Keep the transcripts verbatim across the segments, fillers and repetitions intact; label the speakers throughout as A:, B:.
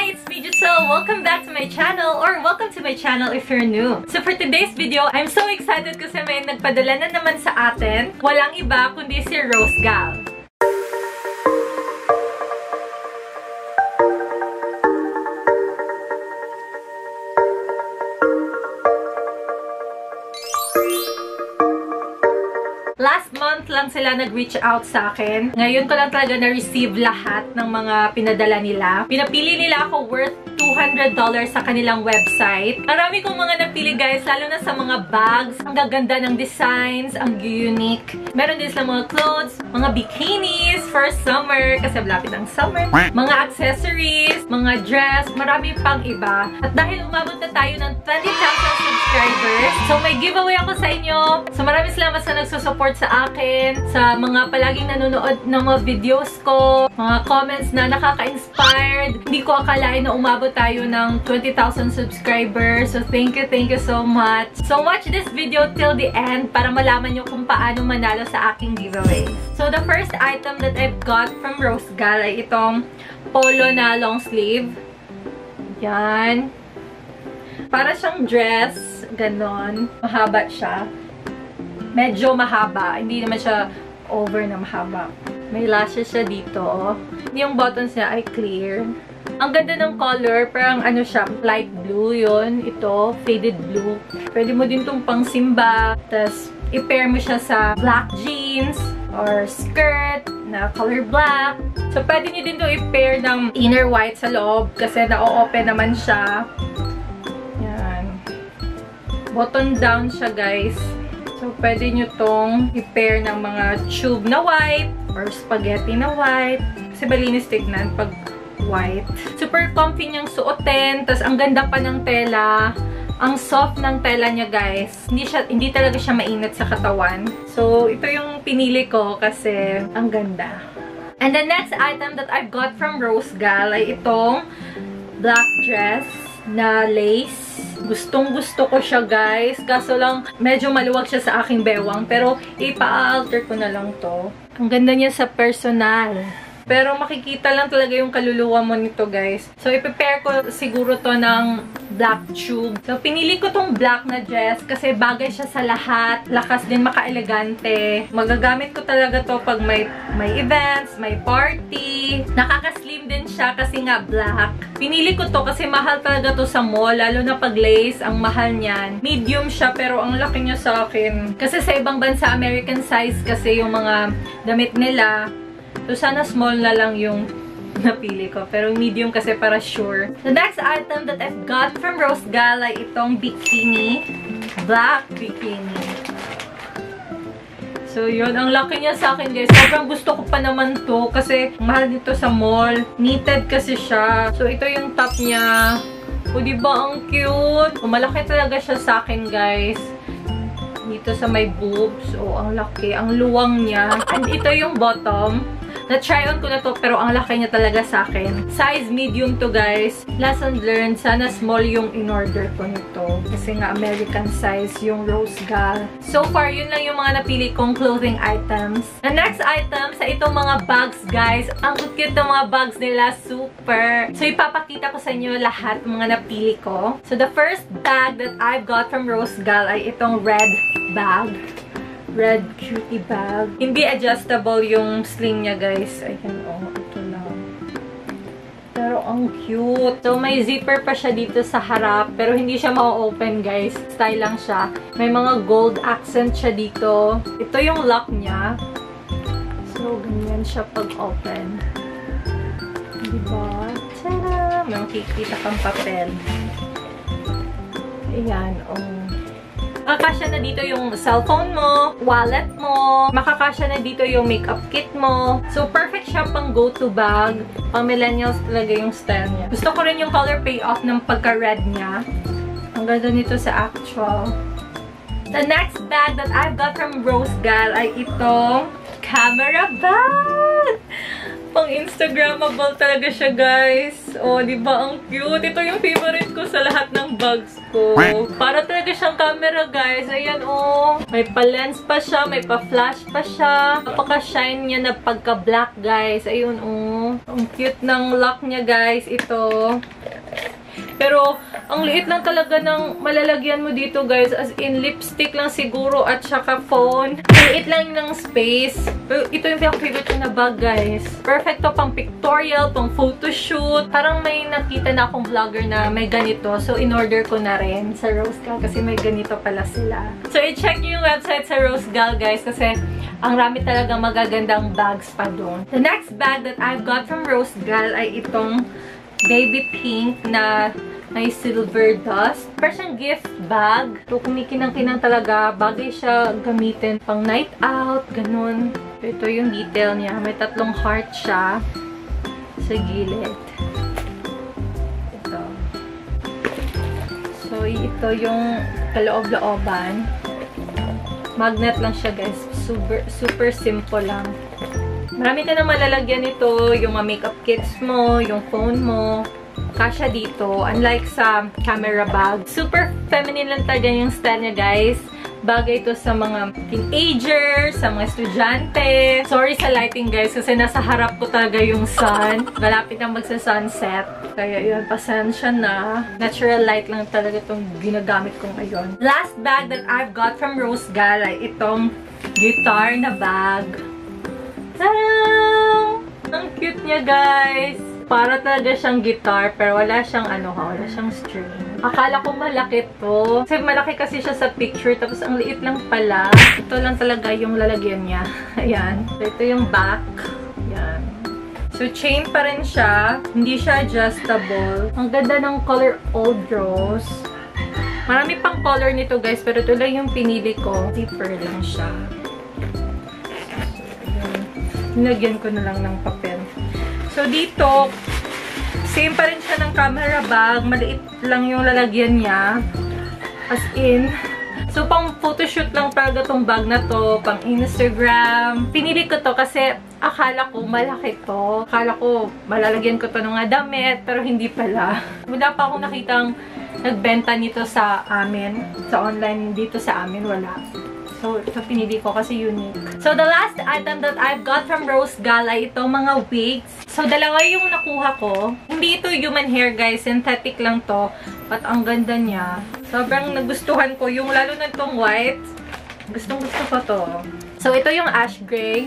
A: Hi, it's me Giselle. Welcome back to my channel, or welcome to my channel if you're new. So for today's video, I'm so excited kasi may nagpadala na naman sa atin. Walang iba kundi si Rose Gal. Last month lang sila nag-reach out sa akin. Ngayon ko lang talaga na-receive lahat ng mga pinadala nila. Pinapili nila ako worth two hundred dollars sa kanilang website. Marami kong mga napili guys, lalo na sa mga bags. Ang gaganda ng designs, ang unique. Meron din sila mga clothes, mga bikinis for summer, kasi malapit ang summer. Mga accessories, mga dress, marami pang iba. At dahil umabot na tayo ng twenty thousand subscribers, so may giveaway ako sa inyo. So maraming salamat sa nagsusupport sa akin, sa mga palaging nanonood ng mga videos ko, mga comments na nakaka-inspired. Hindi ko akalain na umabot tayo ng twenty thousand subscribers. So thank you, thank you so much. So watch this video till the end para malaman nyo kung paano manalo sa aking giveaway. So the first item that I've got from Rose Gal ay itong polo na long sleeve. Yan. Para siyang dress. Ganon. Mahaba siya. Medyo mahaba. Hindi naman siya over na mahaba. May lashes siya dito. Yung buttons niya ay clear. Ang ganda ng color. Parang ano siya, light blue yun. Ito, faded blue. Pwede mo din itong pang simba. Tapos, i-pair mo siya sa black jeans or skirt na color black. So, pwede nyo din itong i-pair ng inner white sa loob kasi na-open naman siya. Yan. Button down siya, guys. So, pwede nyo tong i-pair ng mga tube na white or spaghetti na white. Kasi malinis tignan pag white. Super comfy niyang suotin. Tapos, ang ganda pa ng tela. Ang soft ng tela niya, guys. Hindi, siya, hindi talaga siya mainit sa katawan. So, ito yung pinili ko kasi ang ganda. And the next item that I've got from Rose Gal ay itong black dress na lace. Gustong gusto ko siya, guys. Kaso lang, medyo maluwag siya sa aking bewang. Pero, ipa-alter ko na lang to. Ang ganda niya sa personal. Pero, makikita lang talaga yung kaluluwa mo nito, guys. So, iprepare ko siguro to ng black tube. So, pinili ko tong black na dress kasi bagay siya sa lahat. Lakas din, maka-elegante. Magagamit ko talaga to pag may, may events, may party. Nakaka-slim din siya kasi nga black. Pinili ko to kasi mahal talaga to sa mall. Lalo na pag lace, ang mahal niyan. Medium siya pero ang laki niya sa akin. Kasi sa ibang bansa, American size kasi yung mga damit nila. So, sana small na lang yung napili ko. Pero medium kasi para sure. The next item that I've got from Rose Gal ay itong bikini. Black bikini. So, yun. Ang laki niya sa akin, guys. Sobrang gusto ko pa naman to kasi mahal dito sa mall. Knitted kasi siya. So, ito yung top niya. O, diba? Ang cute. O, malaki talaga siya sa akin, guys. Dito sa may boobs. O, ang laki. Ang luwang niya. And ito yung bottom. Na-try on ko na to, pero ang laki niya talaga sa akin. Size medium to, guys. Lesson learned, sana small yung in-order ko nito. Kasi nga, American size yung Rose Gal. So far, yun lang yung mga napili kong clothing items. The next item, sa itong mga bags, guys. Ang cute ng mga bags nila. Super. So, ipapakita ko sa inyo lahat ng mga napili ko. So, the first bag that I've got from Rose Gal ay itong red bag. Red cutie bag. Hindi adjustable yung sling niya, guys. Ayan, oh. Ito lang. Pero ang cute. So, may zipper pa siya dito sa harap. Pero hindi siya ma-open, guys. Style lang siya. May mga gold accent siya dito. Ito yung lock niya. So, ganyan siya pag-open. Diba? Tada! May makikita kang papel. Ayan, oh. Makakasya na dito yung cellphone mo, wallet mo, makakasya na dito yung makeup kit mo. So, perfect siya pang go-to bag. Pang millennials talaga yung style niya. Gusto ko rin yung color payoff ng pagka-red niya. Ang ganda nito sa actual. The next bag that I've got from Rose Gal ay itong camera bag! Pang Instagrammable talaga siya, guys. O, oh, di ba ang cute? Ito yung favorite ko sa lahat ng bags ko. Para talaga siyang camera, guys. Ayan, oh. May pa-lens pa siya, may pa-flash pa siya. Napaka-shine niya na pagka-black, guys. Ayun, oh. Ang cute ng lock niya, guys. Ito. Pero, ang liit lang talaga ng malalagyan mo dito, guys. As in, lipstick lang siguro at saka phone. Liit lang ng space. Pero ito yung pinaka-favorite ko na bag, guys. Perfect to pang pictorial, pang photoshoot. Parang may nakita na akong vlogger na may ganito. So, in-order ko na rin sa Rosegal kasi may ganito pala sila. So, i-check nyo yung website sa Rosegal, guys, kasi ang rami talaga magagandang bags pa doon. The next bag that I've got from Rosegal ay itong baby pink na may silver dust. Parang siyang gift bag. So, kumikinang-kinang talaga. Bagay siya gamitin pang night out. Ganun. Ito yung detail niya. May tatlong heart siya sa gilid. Ito. So, ito yung kaloob-looban. Magnet lang siya, guys. Super, super simple lang. Marami ka na malalagyan nito. Yung mga makeup kits mo, yung phone mo. Kasha dito. Unlike sa camera bag. Super feminine lang talaga yung style niya, guys. Bagay ito sa mga teenagers, sa mga estudyante. Sorry sa lighting, guys, kasi nasa harap ko talaga yung sun. Malapit na magsa-sunset. Kaya yun, pasensya na. Natural light lang talaga itong ginagamit ko ngayon. Last bag that I've got from Rosegal ay itong guitar na bag. Tadam! Ang cute niya, guys. Para talaga siyang guitar, pero wala siyang ano ha, wala siyang string. Akala ko malaki to. Kasi malaki kasi siya sa picture, tapos ang liit lang pala. Ito lang talaga yung lalagyan niya. Ayan. So, ito yung back. Ayan. So, chain pa rin siya. Hindi siya adjustable. Ang ganda ng color Old Rose. Marami pang color nito, guys, pero ito lang yung pinili ko. Zipper lang siya. Nilagyan ko na lang ng papel. So, dito, same pa rin siya ng camera bag. Maliit lang yung lalagyan niya. As in. So, pang photoshoot lang talaga tong bag na to. Pang Instagram. Pinili ko to kasi akala ko malaki to. Akala ko malalagyan ko to ng mga damit. Pero hindi pala. Wala pa akong nakitang nagbenta nito sa amin. Sa online dito sa amin, wala. So, ito pinili ko kasi unique. So, the last item that I've got from Rosegal ay itong mga wigs. So, dalawa yung nakuha ko. Hindi ito human hair, guys. Synthetic lang to. At ang ganda niya. Sobrang nagustuhan ko. Yung lalo na itong white. Gustong gusto ko to. So, ito yung ash gray.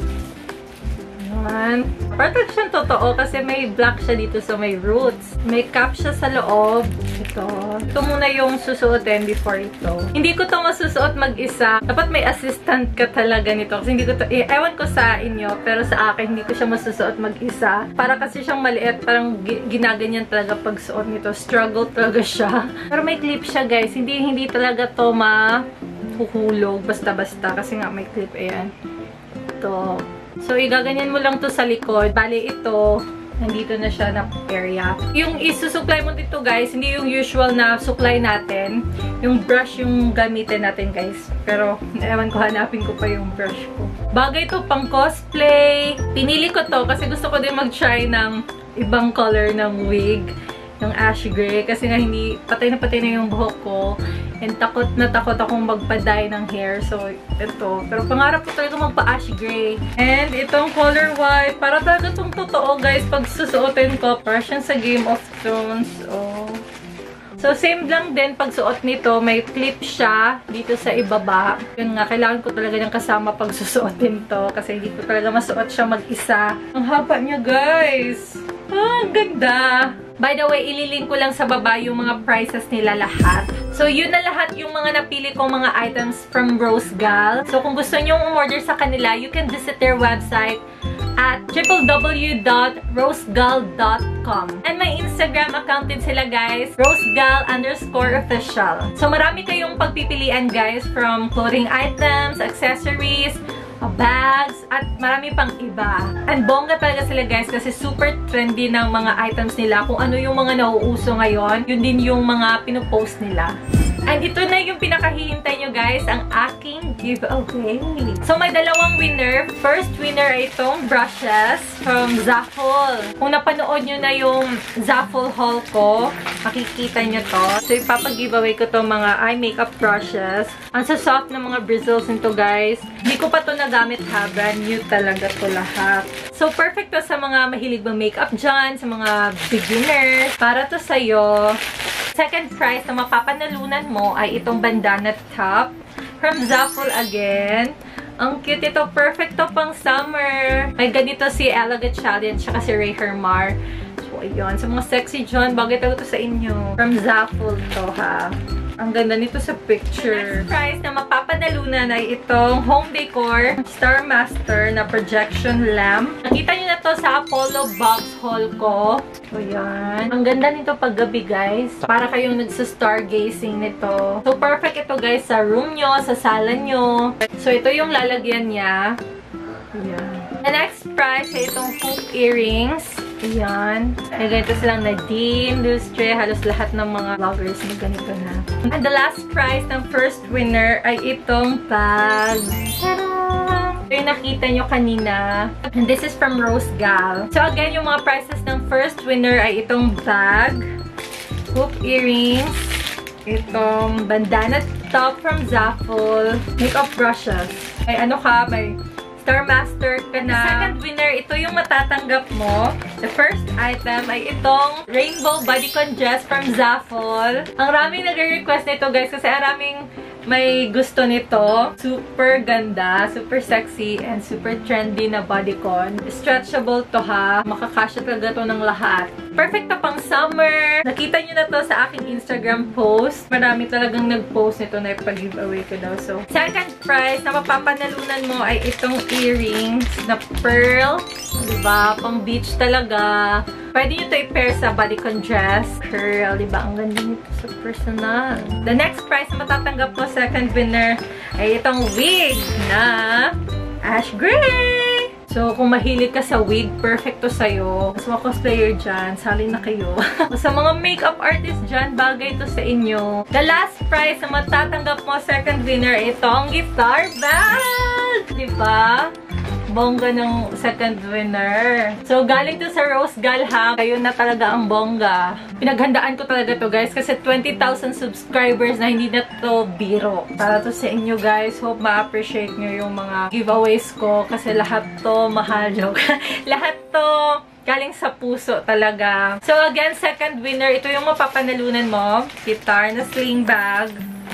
A: Ayan. Parang siyang totoo kasi may black siya dito sa may roots. May cap siya sa loob. Ito. Ito muna yung susuotin before ito. Hindi ko to masusuot mag-isa. Dapat may assistant ka talaga nito. Kasi hindi ko to, eh, ewan ko sa inyo, pero sa akin, hindi ko siya masusuot mag-isa. Para kasi siyang maliit, parang ginaganyan talaga pag suot nito. Struggle talaga siya. Pero may clip siya, guys. Hindi, hindi talaga to mahuhulog basta-basta. Kasi nga may clip, ayan. Ito. So, igaganyan mo lang to sa likod. Bale, ito, nandito na siya na area. Yung isusupply mo dito, guys, hindi yung usual na supply natin. Yung brush yung gamitin natin, guys. Pero, ewan ko, hanapin ko pa yung brush ko. Bagay to pang cosplay. Pinili ko to kasi gusto ko din mag-try ng ibang color ng wig. Yung ash gray. Kasi nga, hindi, patay na patay na yung buhok ko. And takot na takot akong magpa-dye ng hair. So, ito. Pero pangarap ko talaga magpa-ash gray. And itong color white. Para talaga itong totoo, guys. Pag susuotin ko. Para siyang sa Game of Thrones. Oh. So, same lang din pag suot nito. May clip siya dito sa ibaba. Yun nga, kailangan ko talaga ng kasama pag susuotin to. Kasi hindi ko talaga masuot siya mag-isa. Ang haba niya, guys. Ah, ang ganda. By the way, ililink ko lang sa baba yung mga prices nila lahat. So, yun na lahat yung mga napili kong mga items from Rosegal. So, kung gusto nyo umorder sa kanila, you can visit their website at w w w dot rosegal dot com. And may Instagram account din sila, guys. Rosegal underscore official. So, marami kayong pagpipilian, guys, from clothing items, accessories, bags, at marami pang iba. And bongga talaga sila, guys, kasi super trendy ng mga items nila. Kung ano yung mga nauuso ngayon, yun din yung mga pinopost nila. And ito na yung pinakahihintay nyo guys, ang aking giveaway. So may dalawang winner. First winner ay itong brushes from Zaful. Kung napanood nyo na yung Zaful haul ko, makikita nyo to. So ipapag-giveaway ko to mga eye makeup brushes. Ang soft ng mga bristles nito guys. Hindi ko pa to nagamit ha. Brand new talaga to lahat. So perfect to sa mga mahilig bang makeup dyan, sa mga beginners. Para to sa'yo. Second prize na mapapanalunan mo ay itong bandana top from Zaful again. Ang cute ito. Perfect to pang summer. May ganito si Ella Gatchalian tsaka si Ray Hermar. So, ayun. Sa mga sexy dyan, bagay talaga to sa inyo. From Zaful to, ha. Ang ganda nito sa picture. Next prize na mapapanalunan ay itong home decor Star Master na projection lamp. Nakita nyo na to sa Apollo box haul ko. So, yan. Ang ganda nito pag gabi, guys. Para kayong nagsa-stargazing nito. So, perfect ito, guys, sa room nyo, sa sala nyo. So, ito yung lalagyan niya. Ayan. The next prize ay itong hoop earrings. Ayan. May ganito silang Nadine, Lustre, halos lahat ng mga vloggers may ganito na. And the last prize ng first winner ay itong bag. Tadam! Ito yung nakita nyo kanina. And this is from Rose Gal. So again, yung mga prizes ng first winner ay itong bag, hoop earrings, itong bandana top from Zaful, makeup brushes. Ay ano ka, may Star Master ka na. The second winner, ito yung matatanggap mo. The first item ay itong Rainbow Bodycon Dress from Zaful. Ang raming nagre-request nito guys kasi ang raming may gusto nito. Super ganda, super sexy, and super trendy na bodycon. Stretchable to ha. Makakasya talaga to ng lahat. Perfect to pang summer. Nakita nyo na to sa aking Instagram post. Marami talagang nag-post nito na ipag-giveaway ko daw. So, second prize na mapapanalunan mo ay itong earrings na pearl. Diba? Pang beach talaga. Pwede nyo to i-pair sa bodycon dress. Pearl, diba? Ang ganda nito sa personal. The next prize na matatanggap mo, second winner, ay itong wig na ash gray. So, kung mahilig ka sa wig, perfect to sa'yo. Sa mga cosplayer dyan, sali na kayo. Sa mga makeup artist dyan, bagay to sa inyo. The last prize na matatanggap mo, second winner, itong guitar bag! Diba? Bongga ng second winner. So, galing to sa Rose Gal ha. Kayo na talaga ang bongga. Pinaghandaan ko talaga to guys kasi twenty thousand subscribers na hindi na to biro. Para to sa inyo guys. Hope ma-appreciate nyo yung mga giveaways ko kasi lahat to mahal. Joke. Lahat to galing sa puso talaga. So, again, second winner. Ito yung mapapanalunan mo. Guitar na sling bag.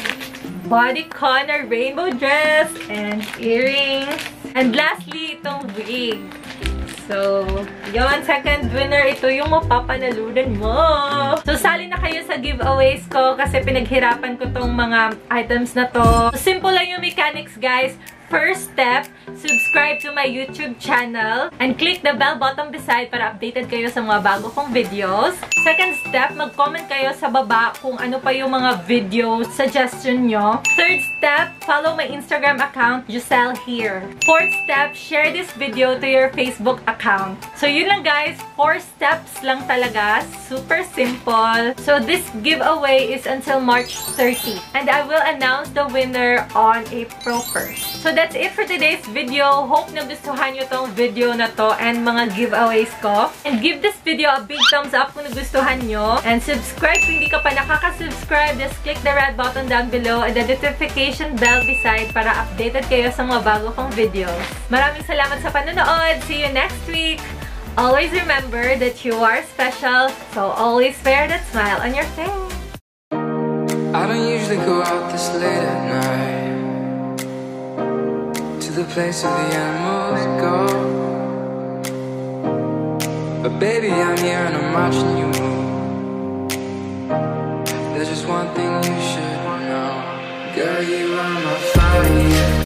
A: Bodycon na rainbow dress. And earrings. And lastly, itong wig. So, yun, second winner, ito yung mapapanalunan mo. So, sali na kayo sa giveaways ko kasi pinaghirapan ko tong mga items na to. So, simple lang yung mechanics, guys. First step, subscribe to my YouTube channel and click the bell button beside para updated kayo sa mga bago kong videos. Second step, mag-comment kayo sa baba kung ano pa yung mga video suggestion nyo. Third step, follow my Instagram account, Giselle here. Fourth step, share this video to your Facebook account. So yun lang guys, four steps lang talaga. Super simple. So this giveaway is until March thirtieth. And I will announce the winner on April first. So that's it for today's video. Hope nagustuhan nyo tong video na to and mga giveaways ko. And give this video a big thumbs up kung nagustuhan nyo. And subscribe kung hindi ka pa nakaka-subscribe. Just click the red button down below and the notification bell beside para updated kayo sa mga bago kong videos. Maraming salamat sa panonood. See you next week. Always remember that you are special, so always wear that smile on your face.
B: I don't usually go out this late at night to the place where the animals go, but baby I'm here and I'm watching you move. There's just one thing you should know, girl, you are my fire.